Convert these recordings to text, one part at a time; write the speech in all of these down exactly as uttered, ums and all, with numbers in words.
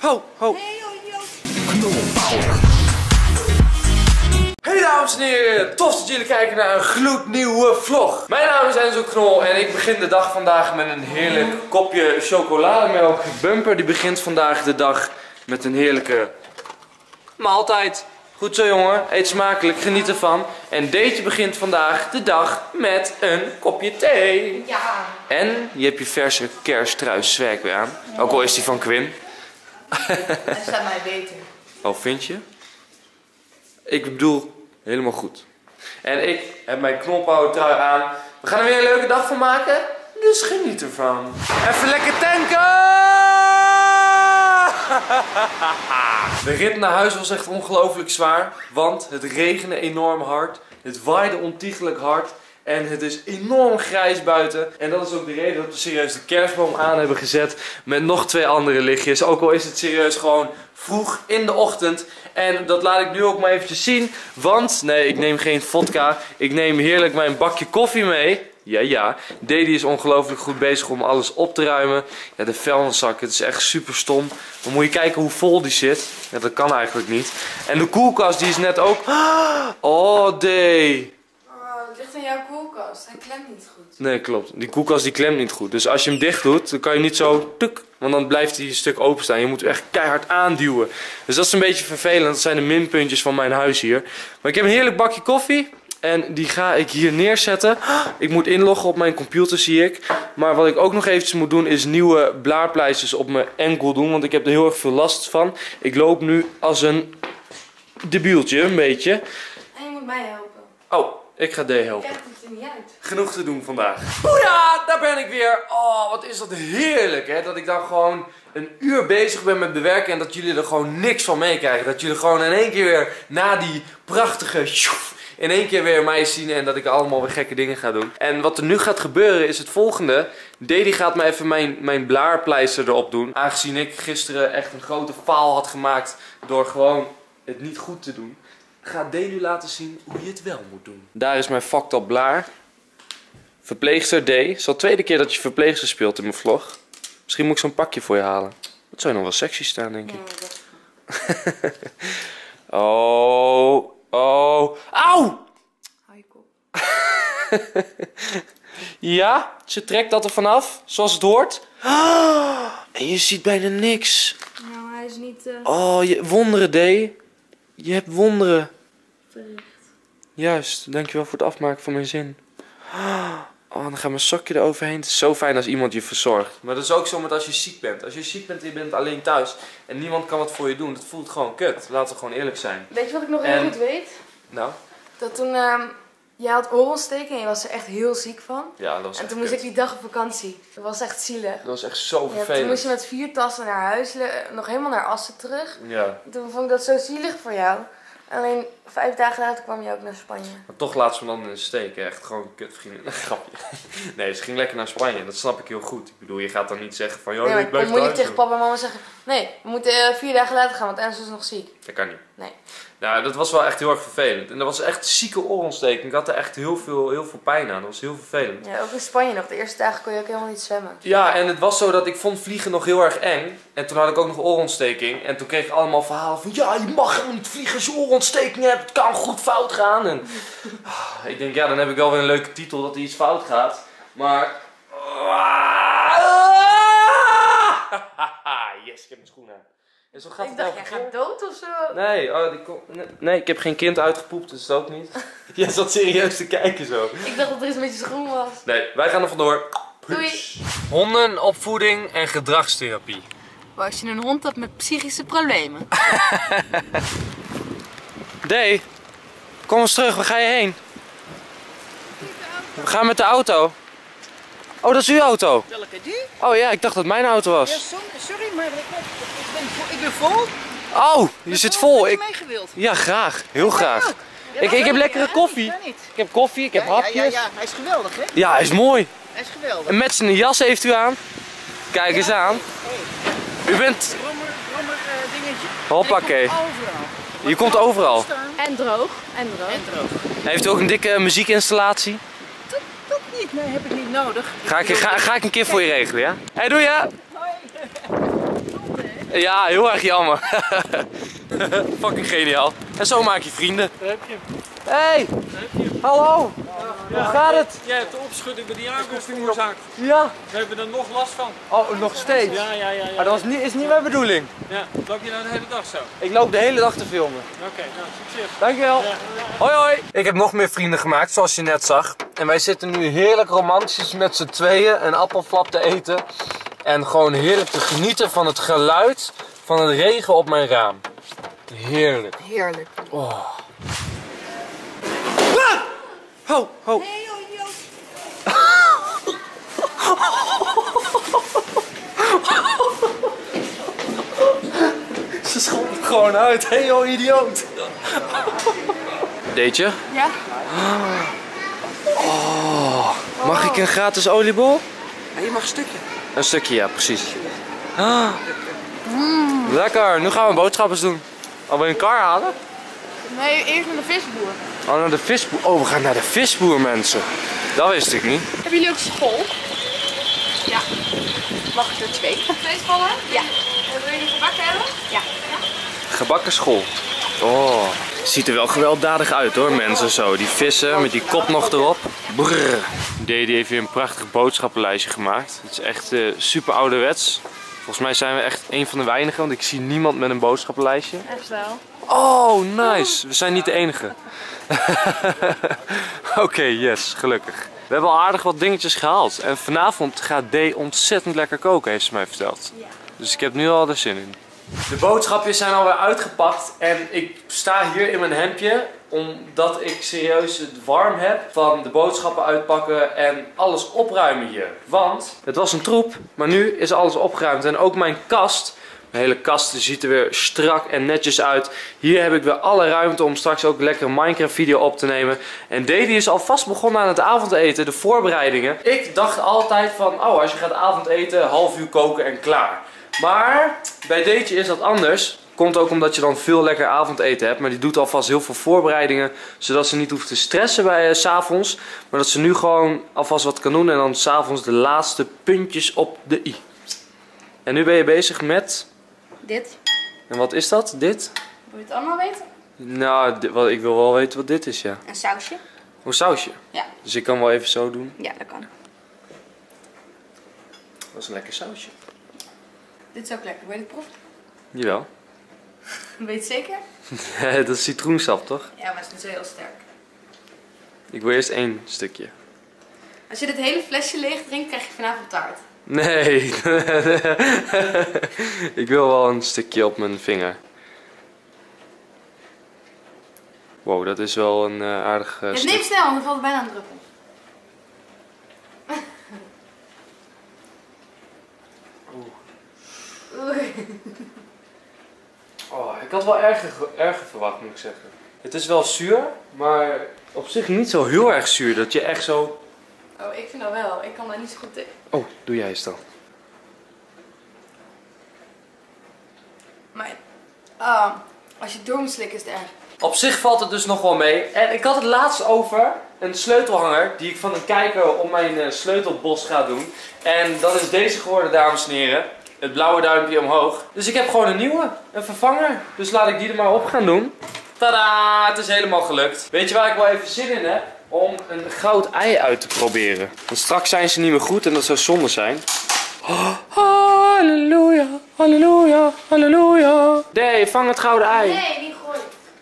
ho, ho. Hey dames en heren, tof dat jullie kijken naar een gloednieuwe vlog. Mijn naam is Enzo Knol en ik begin de dag vandaag met een heerlijk kopje chocolademelk. Bumper die begint vandaag de dag met een heerlijke maaltijd. Goed zo jongen, eet smakelijk, geniet ervan. En Deetje begint vandaag de dag met een kopje thee. Ja. En je hebt je verse kerstruiswerk weer aan. Ja. Ook al is die van Quinn. Hij staat mij beter. Oh, vind je? Ik bedoel, helemaal goed. En ik heb mijn knolpauw trui aan. We gaan er weer een leuke dag van maken. Dus geniet ervan. Even lekker tanken! De rit naar huis was echt ongelooflijk zwaar. Want het regende enorm hard. Het waaide ontiegelijk hard. En het is enorm grijs buiten. En dat is ook de reden dat we serieus de kerstboom aan hebben gezet. Met nog twee andere lichtjes. Ook al is het serieus gewoon vroeg in de ochtend. En dat laat ik nu ook maar eventjes zien. Want, nee, ik neem geen vodka. Ik neem heerlijk mijn bakje koffie mee. Ja, ja. Dedy is ongelooflijk goed bezig om alles op te ruimen. Ja, de vuilniszak, het is echt super stom. Dan moet je kijken hoe vol die zit. Ja, dat kan eigenlijk niet. En de koelkast, die is net ook... Oh, Day. Oh, het ligt aan jouw koelkast. Hij klemt niet goed. Nee, klopt. Die koelkast die klemt niet goed. Dus als je hem dicht doet, dan kan je niet zo... Tuk, want dan blijft hij een stuk openstaan. Je moet echt keihard aanduwen. Dus dat is een beetje vervelend. Dat zijn de minpuntjes van mijn huis hier. Maar ik heb een heerlijk bakje koffie. En die ga ik hier neerzetten. Ik moet inloggen op mijn computer, zie ik. Maar wat ik ook nog eventjes moet doen, is nieuwe blaarpleisters op mijn enkel doen. Want ik heb er heel erg veel last van. Ik loop nu als een debieltje, een beetje. En je moet mij helpen. Oh, ik ga D helpen. Ik krijg het er niet uit. Genoeg te doen vandaag. Hoera, daar ben ik weer. Oh, wat is dat heerlijk, hè. Dat ik dan gewoon een uur bezig ben met bewerken en dat jullie er gewoon niks van meekrijgen. Dat jullie gewoon in één keer weer na die prachtige... in één keer weer mij zien en dat ik allemaal weer gekke dingen ga doen. En wat er nu gaat gebeuren is het volgende. Dedy gaat me even mijn, mijn blaarpleister erop doen. Aangezien ik gisteren echt een grote faal had gemaakt door gewoon het niet goed te doen. Gaat Dedy nu laten zien hoe je het wel moet doen. Daar is mijn fucked up blaar. Verpleegster D. Het is al de tweede keer dat je verpleegster speelt in mijn vlog. Misschien moet ik zo'n pakje voor je halen. Dat zou je nog wel sexy staan, denk ik. Nee, dat... oh... Oh, auw! Hou je kop. Ja, ze trekt dat er vanaf, zoals het hoort. Oh, en je ziet bijna niks. Nou, hij is niet... Uh... Oh, je, wonderen, D. Je hebt wonderen. Verricht. Juist, dankjewel voor het afmaken van mijn zin. Oh, dan gaat mijn sokje eroverheen. Het is zo fijn als iemand je verzorgt. Maar dat is ook zo met als je ziek bent. Als je ziek bent en je bent alleen thuis en niemand kan wat voor je doen, dat voelt gewoon kut. Laten we gewoon eerlijk zijn. Weet je wat ik nog heel en... goed weet? Nou? Dat toen uh, jij had oorontsteking en je was er echt heel ziek van. Ja, dat was En echt toen moest kut. ik die dag op vakantie. Dat was echt zielig. Dat was echt zo Ja, vervelend. toen moest je met vier tassen naar huis, nog helemaal naar Assen terug. Ja. Toen vond ik dat zo zielig voor jou. Alleen vijf dagen later kwam je ook naar Spanje. Maar toch laat ze me dan in de steek, hè. Echt gewoon een kutvriendin. Grapje. Nee, ze ging lekker naar Spanje. Dat snap ik heel goed. Ik bedoel, je gaat dan niet zeggen van... Joh, Nee, maar ik blijf dan moet je thuis, tegen papa en mama zeggen... Nee, we moeten uh, vier dagen later gaan, want Enzo is nog ziek. Dat kan niet. Nee. Nou, dat was wel echt heel erg vervelend. En dat was echt zieke oorontsteking. Ik had er echt heel veel, heel veel pijn aan. Dat was heel vervelend. Ja, ook in Spanje nog. De eerste dagen kon je ook helemaal niet zwemmen. Ja, en het was zo dat ik vond vliegen nog heel erg eng. En toen had ik ook nog oorontsteking. En toen kreeg ik allemaal verhalen van... Ja, je mag helemaal niet vliegen als je oorontsteking hebt. Het kan goed fout gaan. En ik denk, ja, dan heb ik wel weer een leuke titel dat er iets fout gaat. Maar... Yes, ik heb mijn schoenen aan. En zo gaat Ik het dacht, wel. jij gaat dood of zo? Nee, oh, die kom... nee, nee, ik heb geen kind uitgepoept, dus dat ook niet. Jij zat serieus te kijken zo. Ik dacht dat er iets met je schoen was. Nee, wij gaan er vandoor. Doei. Hondenopvoeding en gedragstherapie. Maar als je een hond hebt met psychische problemen. Dee, kom eens terug, waar ga je heen? We gaan met de auto. Oh, dat is uw auto? Welke die? Oh ja, ik dacht dat het mijn auto Ja, was. sorry, sorry maar ik, ik, ben, vo- ik ben vol. Oh, je zit vol. Had je Ik... mee gewild? Ja, graag. Heel graag. Ja, Ik, ik heb lekkere ja, koffie. Ja, niet. Ik heb koffie, ik heb Ja, ja, hapjes. ja, ja, hij is geweldig, hè? Ja, hij is mooi. Hij is geweldig. En met zijn jas heeft u aan. Kijk eens aan. U bent... Brommer, brommer uh, dingetje. Hoppakee. Hij komt overal. Je komt overal. Staan. En droog. En droog. En droog. Heeft u ook een dikke muziekinstallatie? Dat, dat niet, nee, heb ik niet nodig. Ga ik, ga, ga ik een keer voor je regelen, ja? Hé, hey, doe je? Hoi. Klopt, hè? Ja, heel erg jammer. Fucking geniaal. En zo maak je vrienden. Daar heb je hem. Hey, Daar heb je hem. hallo. Ja, Hoe gaat het? Jij hebt de opschudding bij die aankomst veroorzaakt. Ja. We hebben er nog last van. Oh, nog steeds? Ja, ja, ja. ja. Maar dat was niet, is niet mijn bedoeling. Ja, loop je nou de hele dag zo? Ik loop de hele dag te filmen. Oké, nou succes. Dankjewel. Ja. Hoi hoi. Ik heb nog meer vrienden gemaakt, zoals je net zag. En wij zitten nu heerlijk romantisch met z'n tweeën een appelflap te eten. En gewoon heerlijk te genieten van het geluid van het regen op mijn raam. Heerlijk. Heerlijk. Oh. Ah! Ho, ho. Hey, joh, idioot. Ze schopt het gewoon uit. Hé hey, joh, idioot. Deed je? Ja? Oh. Mag ik een gratis oliebol? Ja, je mag een stukje. Een stukje, ja, precies. Ah. Mm. Lekker, nu gaan we boodschappen doen. Al wil je een kar halen? Nee, eerst naar de visboer. Oh, naar de visboer. Oh, we gaan naar de visboer, mensen. Dat wist ik niet. Hebben jullie ook school? Ja. Mag ik er twee? Twee scholen? Ja. En wil je die gebakken hebben? Ja. Gebakken school. Oh, ziet er wel gewelddadig uit hoor, mensen zo. Die vissen met die kop nog erop. Brrr. Dede heeft weer een prachtig boodschappenlijstje gemaakt. Het is echt uh, super ouderwets. Volgens mij zijn we echt een van de weinigen, want ik zie niemand met een boodschappenlijstje. Echt wel. Oh, nice. We zijn niet de enige. Oké, okay, yes, gelukkig. We hebben al aardig wat dingetjes gehaald. En vanavond gaat D ontzettend lekker koken, heeft ze mij verteld. Ja. Dus ik heb nu al er zin in. De boodschapjes zijn alweer uitgepakt en ik sta hier in mijn hemdje omdat ik serieus het warm heb van de boodschappen uitpakken en alles opruimen hier. Want het was een troep, maar nu is alles opgeruimd en ook mijn kast. Mijn hele kast ziet er weer strak en netjes uit. Hier heb ik weer alle ruimte om straks ook lekker een Minecraft video op te nemen. En Dede is alvast begonnen aan het avondeten, de voorbereidingen. Ik dacht altijd van, oh als je gaat avondeten, half uur koken en klaar. Maar bij Deetje is dat anders. Komt ook omdat je dan veel lekker avondeten hebt. Maar die doet alvast heel veel voorbereidingen. Zodat ze niet hoeft te stressen bij uh, 's avonds. Maar dat ze nu gewoon alvast wat kan doen. En dan 's avonds de laatste puntjes op de i. En nu ben je bezig met... Dit. En wat is dat? Dit? Wil je het allemaal weten? Nou, dit, wat, ik wil wel weten wat dit is, ja. Een sausje. Een sausje? Ja. Dus ik kan wel even zo doen. Ja, dat kan. Dat is een lekker sausje. Dit is ook lekker. Wil je het proeven? Jawel. Weet je het zeker? Dat is citroensap, toch? Ja, maar het is niet zo heel sterk. Ik wil eerst één stukje. Als je dit hele flesje leeg drinkt, krijg je vanavond taart. Nee. Ik wil wel een stukje op mijn vinger. Wow, dat is wel een uh, aardig uh, Het stuk. neemt snel, want dan valt het bijna een druppel. Oh, ik had wel erger, erger verwacht, moet ik zeggen. Het is wel zuur, maar op zich niet zo heel erg zuur. Dat je echt zo... Oh, ik vind dat wel. Ik kan daar niet zo goed tegen. Oh, doe jij eens dan. Maar uh, als je het door moet slikken is het erg. Op zich valt het dus nog wel mee. En ik had het laatst over een sleutelhanger die ik van een kijker op mijn uh, sleutelbos ga doen. En dat is deze geworden, dames en heren. Het blauwe duimpje omhoog. Dus ik heb gewoon een nieuwe, een vervanger. Dus laat ik die er maar op gaan doen. Tadaa, het is helemaal gelukt. Weet je waar ik wel even zin in heb? Om een goud ei uit te proberen. Want straks zijn ze niet meer goed en dat zou zonde zijn. Oh, halleluja, halleluja, halleluja. Nee, vang het gouden ei. Nee, niet gooien.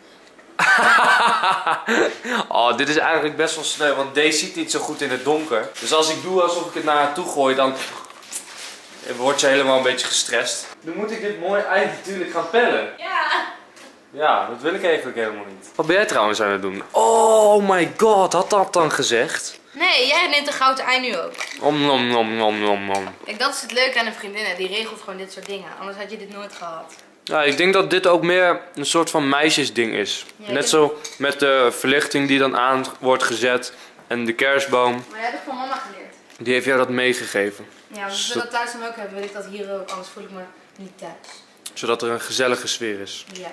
Oh, dit is eigenlijk best wel sneu, want deze ziet niet zo goed in het donker. Dus als ik doe alsof ik het naar haar toe gooi, dan wordt ze helemaal een beetje gestrest. Dan moet ik dit mooie ei natuurlijk gaan pellen. Ja. Ja, dat wil ik eigenlijk helemaal niet. Wat ben jij trouwens aan het doen? Oh my god, had dat dan gezegd? Nee, jij neemt een gouden ei nu ook. Om nom nom nom nom nom. Kijk, dat is het leuke aan een vriendin. Die regelt gewoon dit soort dingen. Anders had je dit nooit gehad. Ja, ik denk dat dit ook meer een soort van meisjesding is. Ja, Net dit- zo met de verlichting die dan aan wordt gezet. En de kerstboom. Maar jij hebt het van mama geleerd. Die heeft jou dat meegegeven. Ja, want als we dat thuis dan ook hebben, wil ik dat hier ook. Anders voel ik me niet thuis. Zodat er een gezellige sfeer is. Ja.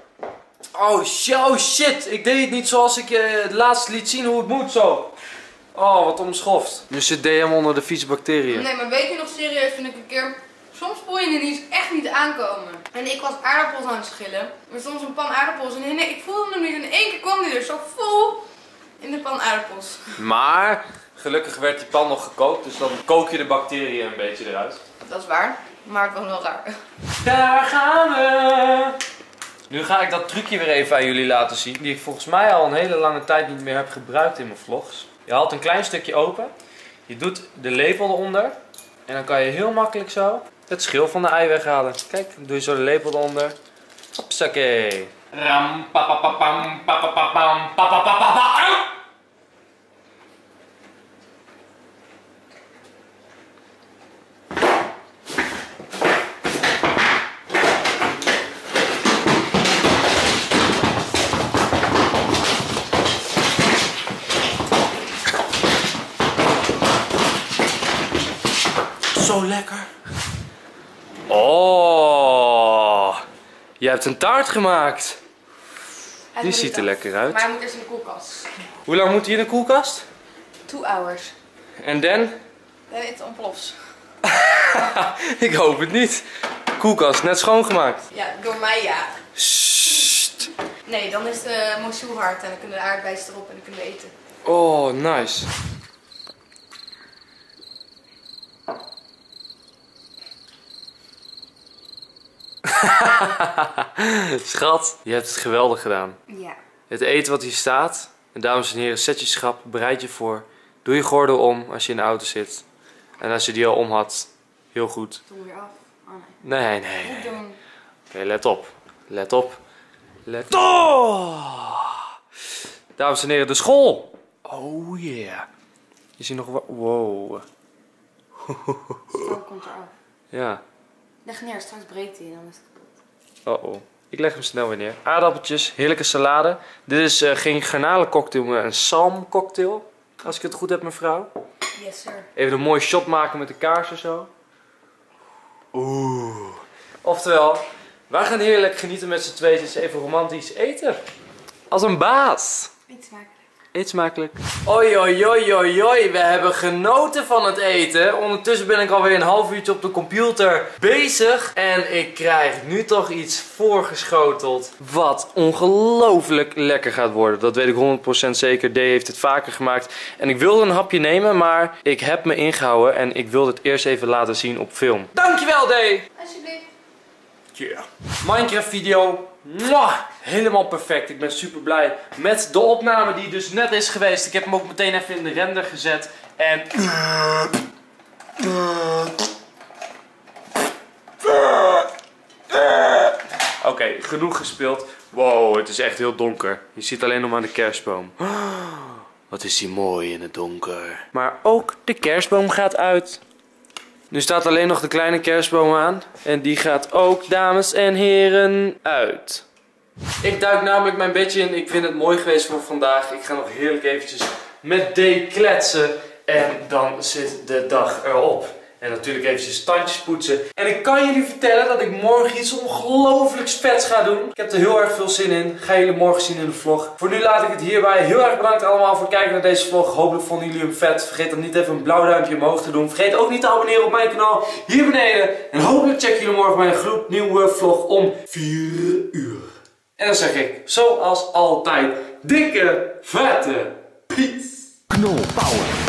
Oh, sh- oh shit, ik deed het niet zoals ik je het laatst liet zien hoe het moet zo. Oh, wat omschoft. Nu zit D M onder de vieze bacteriën. Nee, maar weet je nog serieus, toen ik een keer... Soms voel je ineens echt niet aankomen. En ik was aardappels aan het schillen. Er stond zo'n pan aardappels en nee, ik voelde hem niet. In één keer kwam hij er zo vol in de pan aardappels. Maar gelukkig werd die pan nog gekookt, dus dan kook je de bacteriën een beetje eruit. Dat is waar, maar het was wel raar. Daar gaan we! Nu ga ik dat trucje weer even aan jullie laten zien, die ik volgens mij al een hele lange tijd niet meer heb gebruikt in mijn vlogs. Je haalt een klein stukje open, je doet de lepel eronder en dan kan je heel makkelijk zo het schil van de ei weghalen. Kijk, dan doe je zo de lepel eronder. Hopsakee. Ram, pa pa pa pam, pa pa pa pam, pa pa pa pa pa. Zo lekker. Oh, je hebt een taart gemaakt. Die ziet er lekker uit. Maar hij moet eerst in de koelkast. Hoe lang moet hij in de koelkast? Two hours. En dan? Dan is het ontplofs. Ik hoop het niet. Koelkast net schoongemaakt. Ja, door mij ja. Sst. Nee, dan is de moesoe hard en dan kunnen de aardbeien erop en dan kunnen we eten. Oh, nice. Schat, je hebt het geweldig gedaan. Ja. Het eten wat hier staat, en dames en heren, zet je schap, bereid je voor. Doe je gordel om als je in de auto zit. En als je die al om had, heel goed. Doe weer af. Oh nee. Nee, nee, nee. Niet doen. Oké, let op. Let op. Let op. Dames en heren, de school. Oh yeah. Je ziet nog wat. Wow. Stel komt eraf. Ja. Leg neer, straks breekt hij en dan is het kapot. Oh oh. Ik leg hem snel weer neer. Aardappeltjes, heerlijke salade. Dit is uh, geen garnalencocktail, maar een salmcocktail. Als ik het goed heb, mevrouw. Yes, sir. Even een mooie shot maken met de kaarsen zo. Oeh. Oftewel, wij gaan heerlijk genieten met z'n tweeën. Dus even romantisch eten. Als een baas. Eet smakelijk. Eet smakelijk. Oi, oi, oi, oi, oi. We hebben genoten van het eten. Ondertussen ben ik alweer een half uurtje op de computer bezig. En ik krijg nu toch iets voorgeschoteld. Wat ongelooflijk lekker gaat worden. Dat weet ik honderd procent zeker. D heeft het vaker gemaakt. En ik wilde een hapje nemen, maar ik heb me ingehouden. En ik wilde het eerst even laten zien op film. Dankjewel, D! Alsjeblieft. Yeah. Minecraft video. Mwah, helemaal perfect. Ik ben super blij met de opname die dus net is geweest. Ik heb hem ook meteen even in de render gezet. En... Oké, okay, genoeg gespeeld. Wow, het is echt heel donker. Je ziet alleen nog maar de kerstboom. Wat is die mooi in het donker. Maar ook de kerstboom gaat uit. Nu staat alleen nog de kleine kerstboom aan. En die gaat ook, dames en heren, uit. Ik duik namelijk mijn bedje in. Ik vind het mooi geweest voor vandaag. Ik ga nog heerlijk eventjes met D kletsen. En dan zit de dag erop. En natuurlijk eventjes tandjes poetsen. En ik kan jullie vertellen dat ik morgen iets ongelooflijk vets ga doen. Ik heb er heel erg veel zin in. Ga jullie morgen zien in de vlog. Voor nu laat ik het hierbij. Heel erg bedankt allemaal voor het kijken naar deze vlog. Hopelijk vonden jullie hem vet. Vergeet dan niet even een blauw duimpje omhoog te doen. Vergeet ook niet te abonneren op mijn kanaal hier beneden. En hopelijk checken jullie morgen mijn gloednieuwe vlog om vier uur. En dan zeg ik, zoals altijd, dikke, vette peace. Knol Power.